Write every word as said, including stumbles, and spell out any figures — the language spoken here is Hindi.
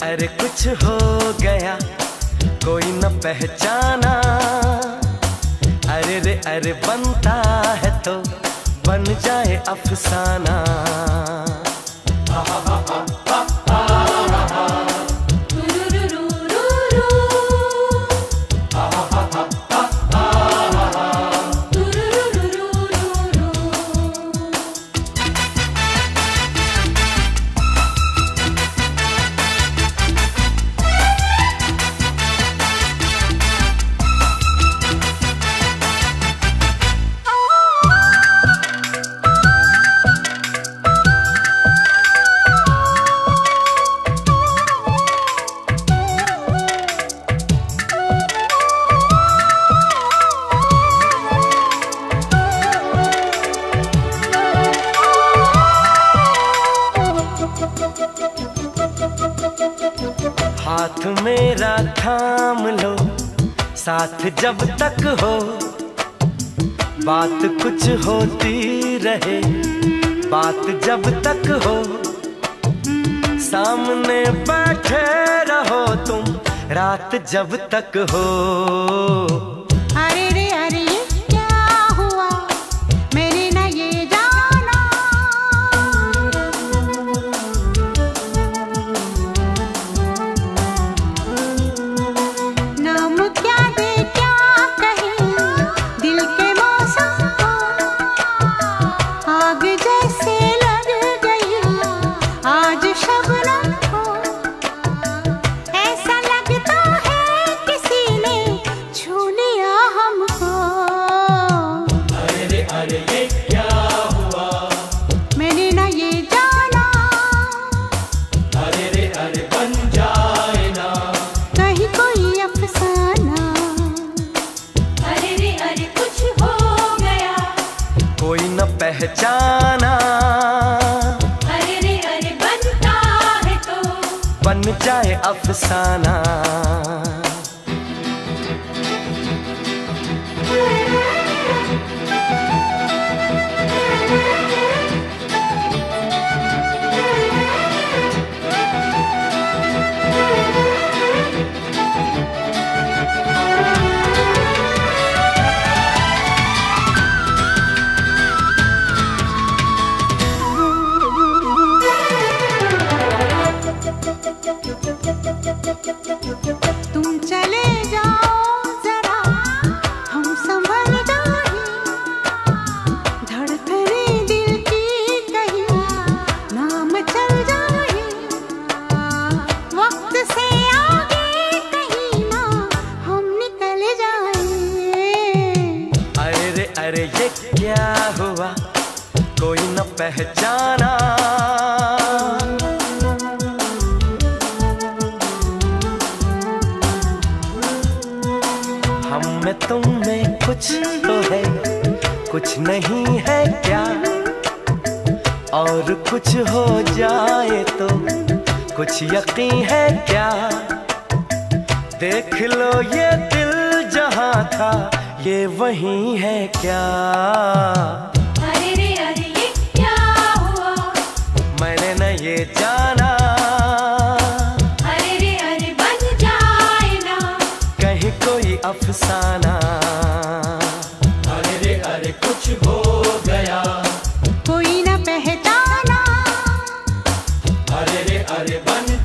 अरे कुछ हो गया कोई न पहचाना। अरे रे अरे बनता है तो बन जाए अफसाना। हाथ मेरा थाम लो साथ जब तक हो, बात कुछ होती रहे बात जब तक हो। सामने बैठे रहो तुम रात जब तक हो। अरे रे अरे ये क्या हुआ मैंने ना ये जाना। नाम क्या दे क्या कहे दिल के मौसम को। आग जैसे लग गई आज शबनम को। ऐसा लगता है किसी ने छू लिया हमको। अरे रे अरे ये क्या हुआ मैंने ना ये जाना। अरे रे अरे बन जाए ना कहीं कोई अफसाना। अरे रे अरे कुछ हो गया कोई न पहचाना। अरे रे अरे बनता है तो बन जाए अफसाना। तुम चले जाओ जरा हम संभल जाए। धड़कने दिल की कहीं नाम चल जाए। वक्त से आगे कहीं ना हम निकल जाए। अरे रे अरे ये क्या हुआ कोई न पहचाना। हम में तुम में कुछ तो है कुछ नहीं है क्या। और कुछ हो जाए तो कुछ यकीन है क्या। देख लो ये दिल जहाँ था ये वही है क्या। अरे रे अरे ये क्या हुआ मैंने न ये जाना। अरे रे अरे बन जाए ना कहीं कोई अफसाना। अरे रे अरे कुछ हो गया कोई ना पहचाना। अरे रे अरे बन